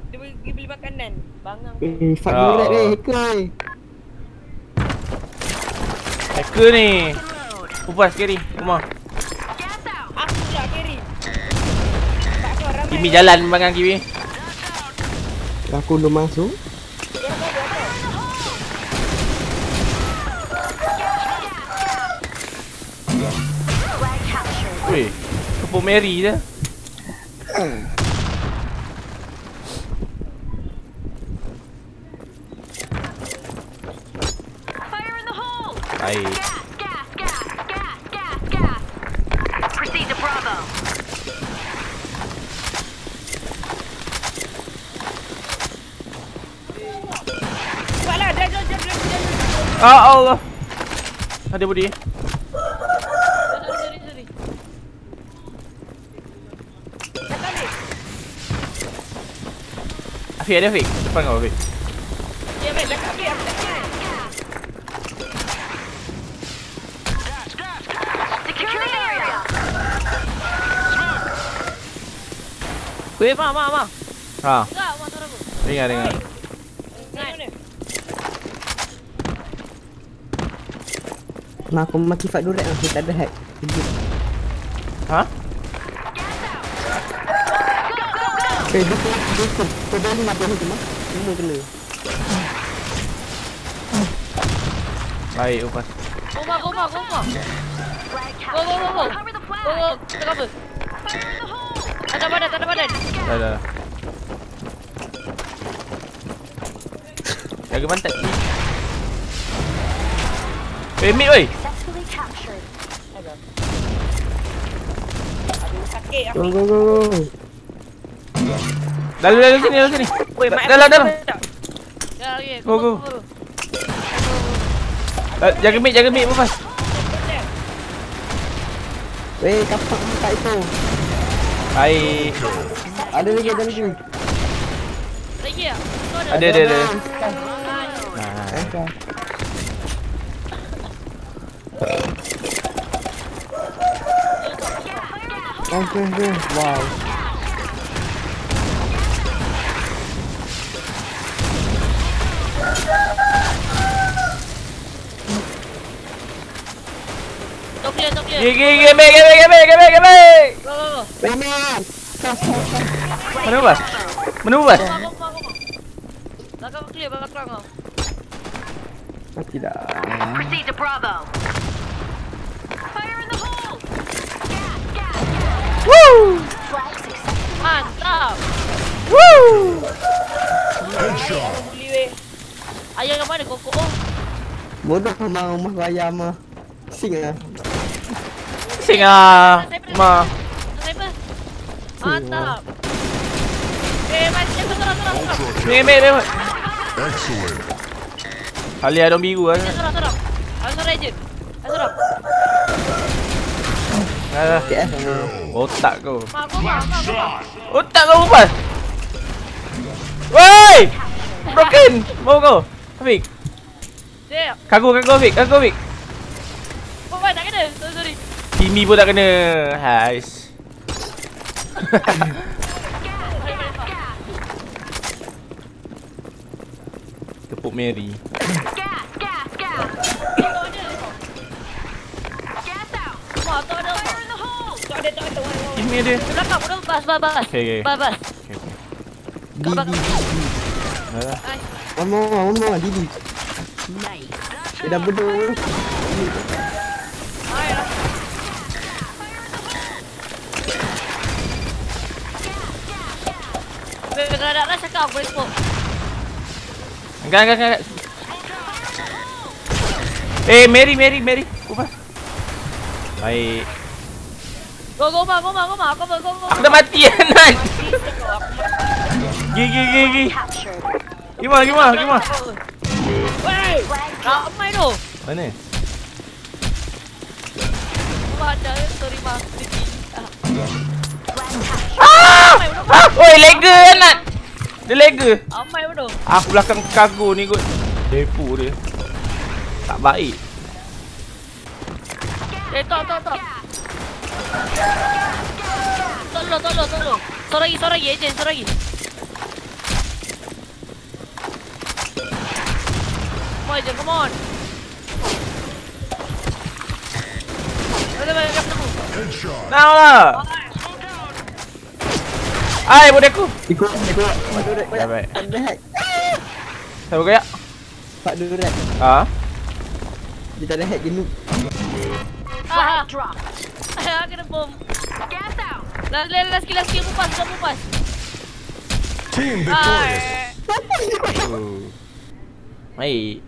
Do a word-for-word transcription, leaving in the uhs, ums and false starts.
Dia pergi beli makanan. Bangang. Eh, fuck oh. Red eh, hacker. Hacker ni. Upas kiri rumah. Aku pula carry. Kimi jalan bangang Kimi. Aku belum masuk. Weh, kepuk Mary je. Baik. Proceed to Bravo. Cepatlah, drag, drag, drag, drag, drag. Ah Allah. Ada body. Sorry, sorry, sorry. Kata ni. Afiq ada Afiq. Depan kau Afiq. Ya, baik, dah kami apa tak. Secure the area. Weh, ma, ma, ma. Ha. Enggak, ma suara aku. Dengar dengar. Mana? Nah, aku mati fight direct lah, tak ada hack. Ha? Eh, dia kena, dia kena. Kau dah lima puluh tu mah. Semua kena. Baik upas. Koma, koma, koma. Go, go, go, go. Go, go, kita cover. Ada badan, ada badan. Dah dah. Jaga pantat. Eh, mid weh. Aduh, sakit aku. Go, go, go, go. Dalam dalam sini, dalam sini. Weh, mak Dalam dalam. Ya, okey. Go, go. Jaga mid, jaga mid upas. Eh, kapak kat itu. Baik. Ada lagi, ada lagi. Lagi ya? Ada ada ada. Okay. Okay, okay. Wow. Top clear, top clear. Gigi gigi game game game game game. Go, go, go. Benar. Mana upas? Mana upas? Koma, koma, koma. Belakang clear, belakang kau. Mati dah. Proceed to Bravo. Fire in the hole. Gas, gas. Woo! Mantap. Woo! Headshot. Beli weh. Ayam yang mana kokok? Oh. Bodoh rumah rumah ayam mah. Sing ah. Sing ah. Ma. Sniper. Mantap. Eh, macam tu terang terang terang. Ni mid dia. Excellent. Ali ada biru ah. Terang terang. Aku sorang je. Aku sorang. Dah. Okay. Otak kau. Mak aku mak mak. Otak kau upas. Woi! Broken. Mau kau. Afiq. Dia. Kagu kagu Afiq, kagu Afiq. Oh, tak kena. Sorry, sorry. Kimi pun tak kena. Hais. Tepuk Mary. Gas, gas, gas. Gas out. Mak tak ada. Fire in the hole. Tak ada, tak ada. Kimi dia. Belakang, belakang. Bas, bas, bas. Okay, okay. Bas, bas. Okay, okay. Didi. Dah. Nice. One more, one more, Didi. Nice. Dia dah bodoh. Ayolah. Weh, kalau nak lah cakap boleh smoke. Angkat, angkat, angkat. Eh, Mary, Mary, Mary. Upas. Baik. Go, go, ma, go, ma, go, ma. Go, go, go, go. Aku dah mati kan, Nan. Gigi, gigi, gigi. Captured. Gimana, gimana, gimana? Weh, ramai tu. Mana? Mak ada, sorry ma. Ah! Ah! Oi, lega kan, Nan. Dia lega. Ramai tu. Aku belakang kargo ni kot. Depu dia. Tak baik. Eh, tok, tok, tok. Tolong, tolong, tolong. Sorang lagi, sorang lagi, agent, sorang lagi. aja, come on. Ada banyak yang aku. Now lah. Ai bodekku. Ikut, ikut. Pak Duret. Ya, baik. Pak Duret. Siapa kaya? Pak Duret. Ah. Dia tak ada hack je noob. Ah, Drop. kena bom. Gas out. Last, last, last kill, last kill, mupas, kau mupas. Team victorious. Ay. Baik.